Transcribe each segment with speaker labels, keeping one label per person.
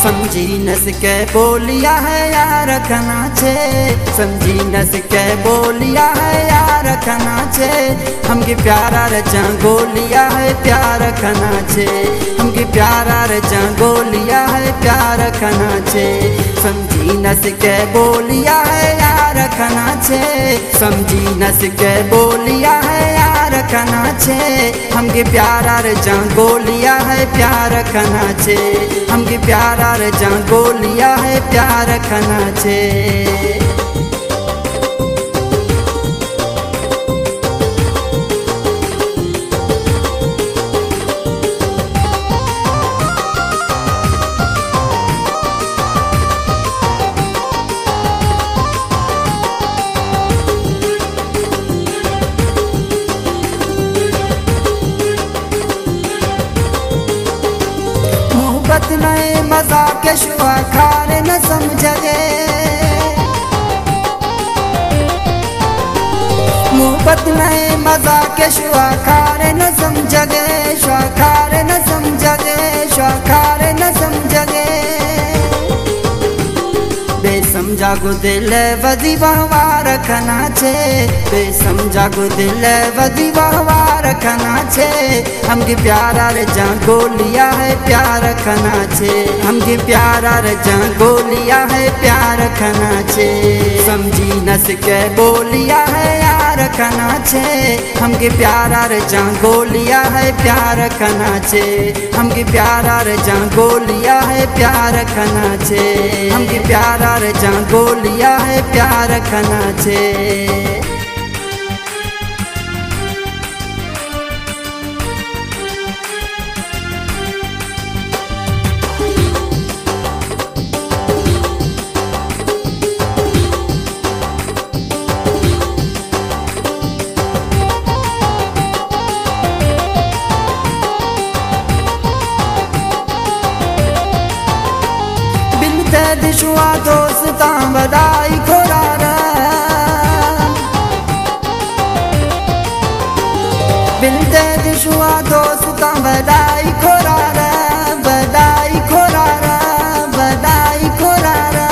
Speaker 1: समझी न सके बोलिया है यार रखना छे, समझी न सके बोलिया है यार रखना छे। हमके प्यारा रचा गोलिया है प्यार रखना छे, हमके प्यारा रचा गोलिया है प्यार रखना छे। समझी न सके बोलिया है यार रखना छे, समझी न सके बोलिया है यार रखना छे। हमके प्यारा रचा गोलिया है प्यार रखना छे, हमके प्यारा रचा गोलिया है प्यार रखना छे। मोहब्बत नए मजाक शुआ खारे न समझे, मोहब्बत नए मजाक शुआ खारे न समझे, शुआ खारे न समझे, शुआ खारे न समझे। बेसमझा को दिल वदी बहवा रखना छे, बेसमझा को दिल वदी बहवा रखना छे। हमके प्यारा रचा गोलिया है प्यार रखना छे, हमके प्यारा रचा गोलिया है प्यार रखना छे। समझी न सके बोलिया है यार रखना छे, हमके प्यारा रचा गोलिया है प्यार रखना छे, हमके प्यारा रचा गोलिया है प्यार रखना छे, हमके प्यारा रचा गोलिया है प्यार रखना छे। दिशुआ दोस्तां बधाई खोरारा, बिलते दिशुआ दोस्तां बधाई खोरारा, बधाई खोरारा, बधाई खोरारा।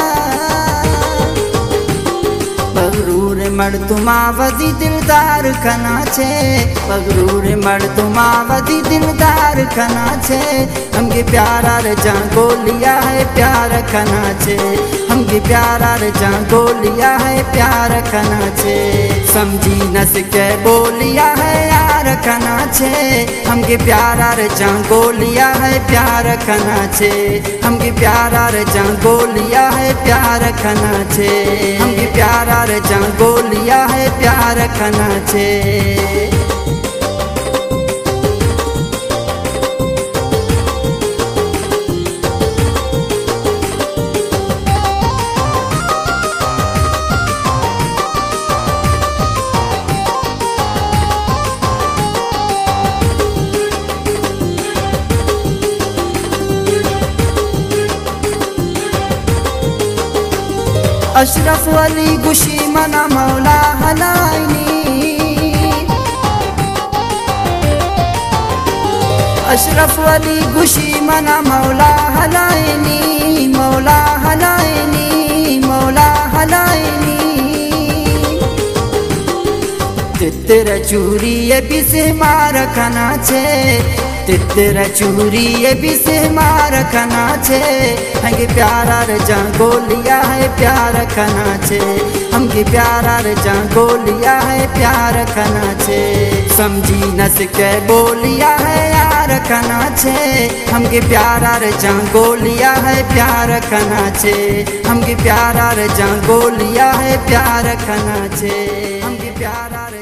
Speaker 1: बगरूर मर्द तुमावदी दिलदार खना छे, बगरूर मर्द तुमावदी दिलदार खना छे। हमके प्यारा रचा गोलिया है प्यार रखना छे, हमके प्यारा रचा गोलिया है प्यार रखना छे। समझी न सके बोलिया है यार रखना छे, हमके प्यारा रचा गोलिया है प्यार रखना छे, हमके प्यारा रचा गोलिया है प्यार रखना छे, हमके प्यारा रचा गोलिया है प्यार रखना छे। अशरफ अली गुशी मना मौला हलाइनी, अशरफ अली गुशी मना मौला हलाइनी, मौला हलाइनी, मौला हलाइनी। तितर चूरी ये भी से मार रखना छे, तितर चूरी ये भी से मार रखना छे। हमके प्यारा रचा गोलिया है प्यार रखना छे, हमके प्यारा रचा गोलिया है प्यार रखना छे। समझी न सके बोलिया है यार रखना छे, हमके प्यारा रचा गोलिया है प्यार रखना छे, हमके प्यारा रचा गोलिया है प्यार रखना छे, हमके प्यारा